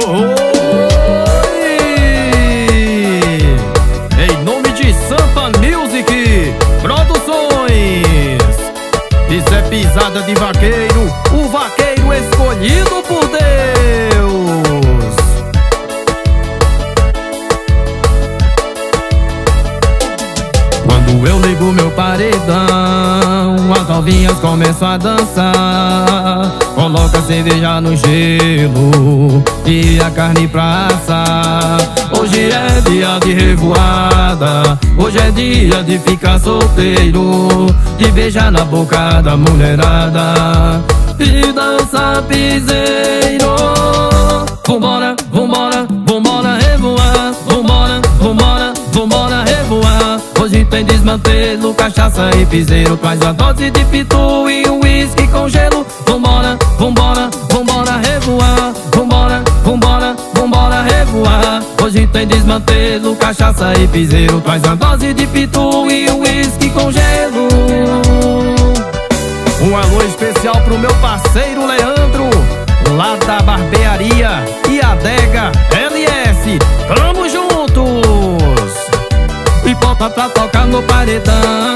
Em nome de Sampa Music Produções, isso é pisada de vaqueiro, o vaqueiro escolhido por Deus. Quando eu ligo meu paredão, as novinhas começam a dançar. Coloca a cerveja no gelo e a carne pra assar. Hoje é dia de revoada, hoje é dia de ficar solteiro, de beijar na boca da mulherada e dançar piseiro. Vambora, vambora, vambora revoar. Vambora, vambora, vambora revoar. Hoje tem desmantelo, cachaça e piseiro. Traz a dose de pitu e um whisky com gelo. Vambora, vambora, vambora revoar. Vambora, vambora, vambora revoar. Hoje tem desmantelo, cachaça e piseiro. Traz a dose de pitu e um whisky com gelo. Um alô especial pro meu parceiro Leandro, lá da barbearia e adega LS. Tamo juntos! E bota pra tocar no paredão.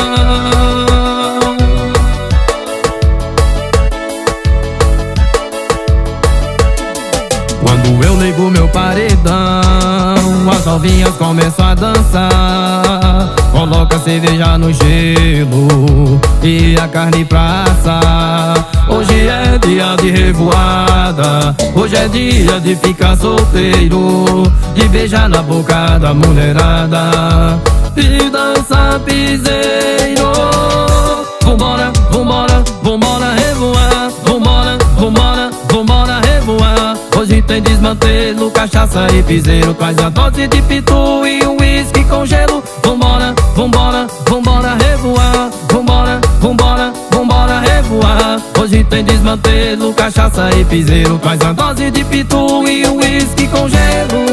Quando eu ligo meu paredão, as novinhas começam a dançar. Coloca a cerveja no gelo e a carne pra assar. Hoje é dia de revoada, hoje é dia de ficar solteiro, de beijar na boca da mulherada e dançar piseiro. Vambora, vambora, vambora revoar. Vambora, vambora, vambora revoar. Hoje tem desmantelo, cachaça e piseiro. Traz a dose de pitu e um whisky com gelo. Vambora, vambora, vambora revoar. Vambora, vambora, vambora revoar. Hoje tem desmantelo, cachaça e piseiro. Traz a dose de pitu e um whisky com gelo.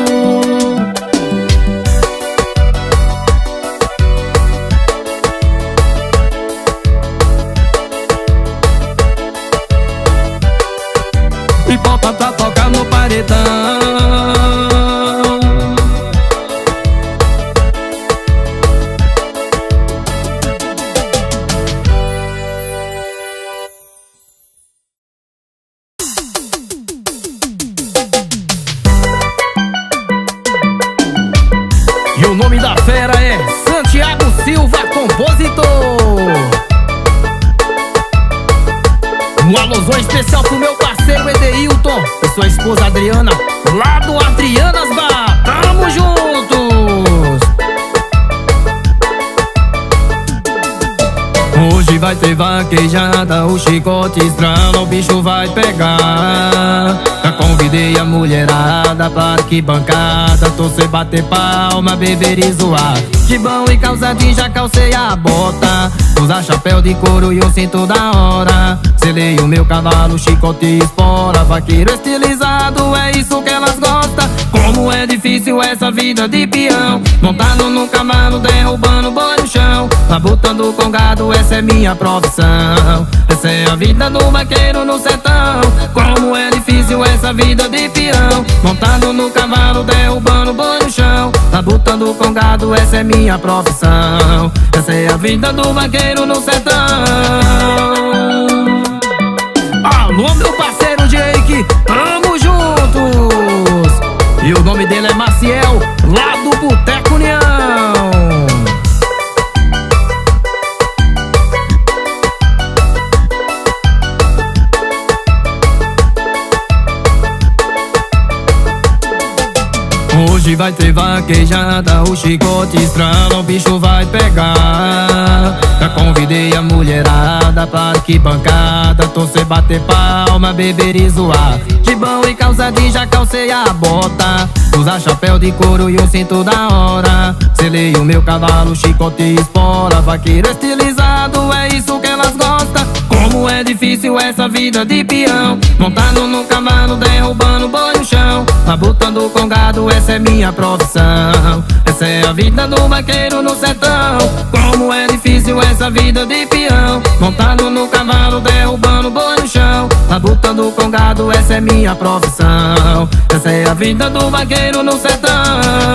E bota pra tocar no paredão. E o nome da fera é Santiago Silva, compositor. Um alôzão especial pro meu parceiro Edeilton e sua esposa Adriana, lá do Adrianas Bar. Tamo juntos! Hoje vai ter vaquejada, o chicote estrala, o bicho vai pegar. Já convidei a mulherada pra arquibancada, torcer, bater palma, beber e zoar. Gibão e calça jeans, já calcei a bota, usar chapéu de couro e um cinto da hora. Selei o meu cavalo, chicote e espora, vaqueiro estilizado, é isso que elas gostam. Como é difícil essa vida de peão, montado no cavalo, derrubando boi no chão, labutando com gado, essa é minha profissão. Essa é a vida do vaqueiro no sertão. Como é difícil essa vida de peão, montado no cavalo, derrubando boi no chão, labutando com gado, essa é minha profissão. Essa é a vida do vaqueiro no sertão. Alô, meu parceiro Jake, tamo juntos! E o nome dele é Maciel, lá do Boteco União. Hoje vai ter vaquejada, o chicote estrala, o bicho vai pegar. Já convidei a mulherada pra arquibancada, torcer, bater palma, beber e zoar. Gibão e calça jeans, já calcei a bota, usar chapéu de couro e um cinto da hora. Selei o meu cavalo, chicote e espora, vaqueiro estilizado, é isso que elas gostam. Como é difícil essa vida de peão, montado no cavalo, derrubando boi no chão, labutando com gado, essa é minha profissão. Essa é a vida do vaqueiro no sertão. Como é difícil essa vida de peão, montado no cavalo, derrubando boi no chão, labutando com gado, essa é minha profissão. Essa a vida do vaqueiro no sertão.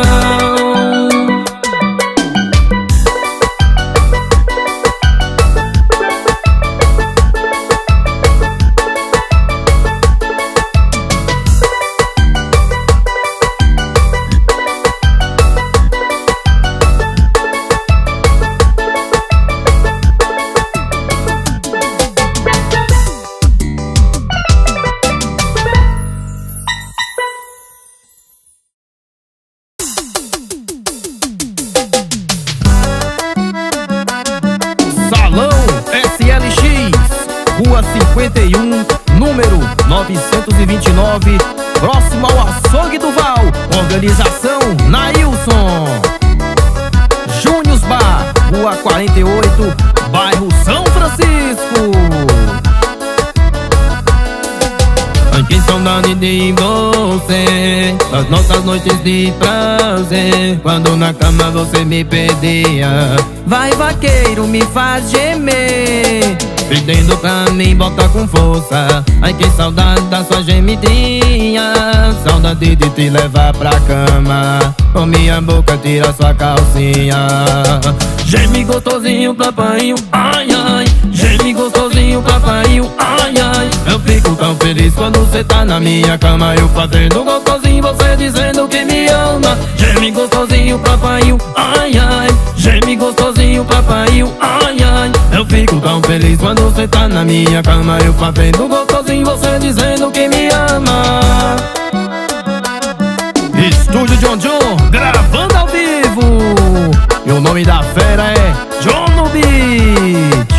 Rua 51, número 929, próximo ao Açougue do Val. Organização Nailson. Júniors Bar, Rua 48, bairro São Francisco. Que saudade de você, das nossas noites de prazer, quando na cama você me pedia: vai vaqueiro, me faz gemer, pedindo pra mim, bota com força. Ai que saudade da sua gemidinha, saudade de te levar pra cama, com minha boca tira sua calcinha. Geme gostosinho, papainho, ai ai, geme gostosinho, papainho, ai ai. Eu fico tão feliz quando cê tá na minha cama, eu fazendo gostosinho, você dizendo que me ama. Geme gostosinho, papainho, ai ai, geme gostosinho, papainho, ai ai. Eu fico tão feliz quando cê tá na minha cama, eu fazendo gostosinho, você dizendo que me ama. Estúdio John John, gravando ao vivo. E o nome da fera é John no Beat.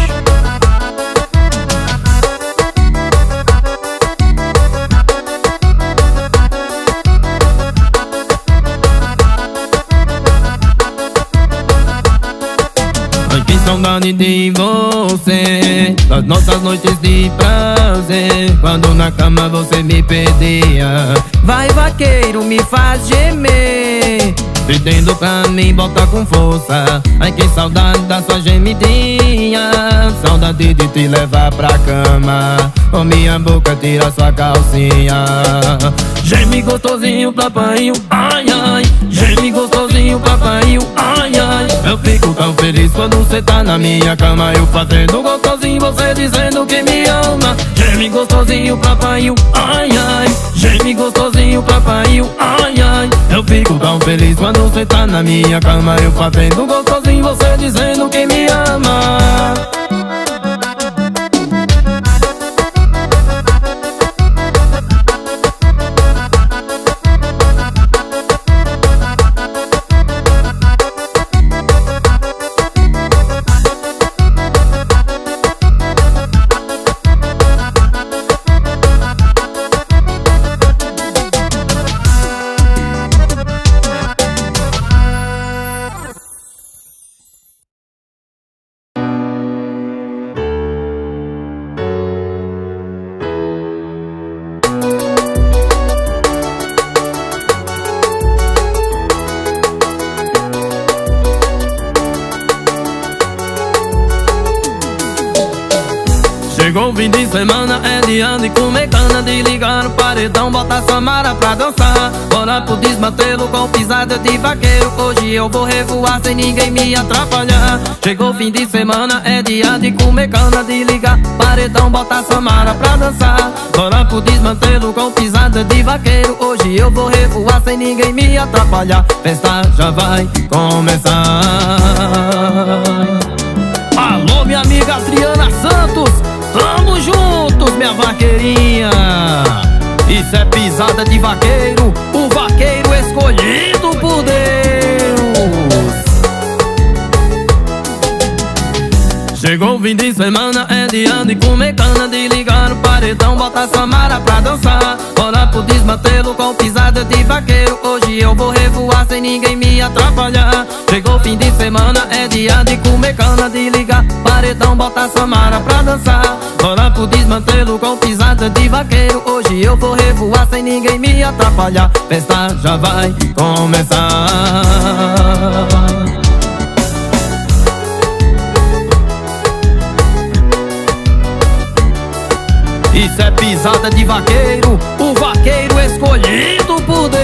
Que saudade de você, das nossas noites de prazer, quando na cama você me pedia: vai vaqueiro, me faz gemer, pedindo pra mim, bota com força. Ai que saudade da sua gemidinha, saudade de te levar pra cama, com minha boca tira sua calcinha. Geme gostosinho, papainho, ai ai, geme gostosinho, papainho, ai ai. Eu fico tão feliz quando você tá na minha cama, eu fazendo gostosinho, você dizendo que me ama. Geme gostosinho, papainho, ai ai, geme gostosinho, papainho, ai ai. Eu fico tão feliz quando você tá na minha cama, eu fazendo gostosinho, você dizendo que me ama. Chegou o fim de semana, é dia de comer cana, de ligar no paredão, botar Samara pra dançar. Bora pro desmantelo com pisada de vaqueiro, hoje eu vou revoar sem ninguém me atrapalhar. Chegou o fim de semana, é dia de comer cana, de ligar paredão, botar Samara pra dançar. Bora pro desmantelo com pisada de vaqueiro, hoje eu vou revoar sem ninguém me atrapalhar. Festa já vai começar. Alô, minha amiga Adriana Santos, tamo juntos, minha vaqueirinha. Isso é pisada de vaqueiro, o vaqueiro escolhido por Deus. Chegou o fim de semana, é dia de comer cana, de ligar no paredão, botar Samara pra dançar. Bora pro desmantelo com pisada de vaqueiro, hoje eu vou revoar sem ninguém me atrapalhar. Chegou o fim de semana, é dia de comer cana, de ligar paredão, botar Samara pra dançar. Bora pro desmantelo com pisada de vaqueiro, hoje eu vou revoar sem ninguém me atrapalhar. Festa já vai começar. Isso é pisada de vaqueiro, o vaqueiro escolhido por Deus.